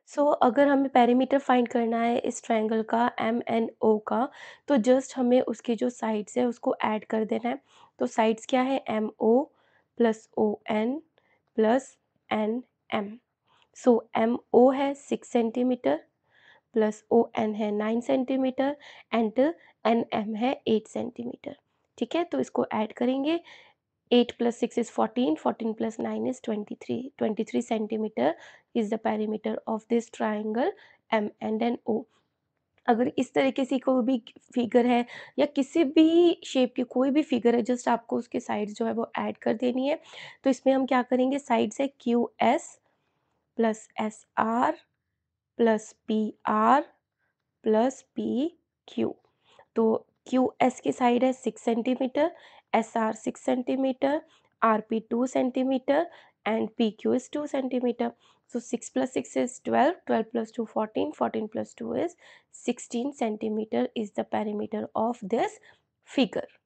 सो अगर हमें perimeter find करना है इस ट्रायंगल का एम एन ओ का, तो जस्ट हमें उसके जो साइड्स है उसको ऐड कर देना है। तो साइड्स क्या है, M O plus O N plus N M. So M O है 6 सेंटीमीटर प्लस ओ एन है 9 सेंटीमीटर एंड एन एम है 8 सेंटीमीटर। ठीक है, तो इसको ऐड करेंगे। 8 + 6 is 14, 14 + 9 is 23, 23 centimeter is the perimeter of this triangle M and an O। अगर इस तरीके से कोई भी फिगर है या किसी भी शेप की कोई भी फिगर है, जस्ट आपको उसके साइड्स जो है वो ऐड कर देनी है। तो इसमें हम क्या करेंगे, साइड्स है Q S plus S R plus P R plus P Q. तो क्यू एस की साइड है 6 centimetre, S R 6 centimetre, R P 2 centimetre and P Q is 2 centimetre. So 6 + 6 is 12, 12 + 2 14, 14 + 2 is 16 centimeter is the perimeter of this figure।